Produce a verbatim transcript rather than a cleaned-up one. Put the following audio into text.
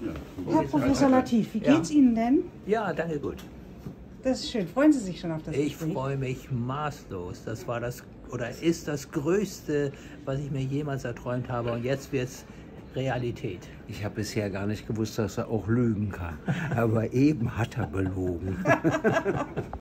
Herr Professor Latif, wie geht's Ja. Ihnen denn? Ja, danke, gut. Das ist schön. Freuen Sie sich schon auf das Ich Gespräch? freue mich maßlos. Das war das, oder ist das Größte, was ich mir jemals erträumt habe. Und jetzt wird es Realität. Ich habe bisher gar nicht gewusst, dass er auch lügen kann. Aber eben hat er belogen.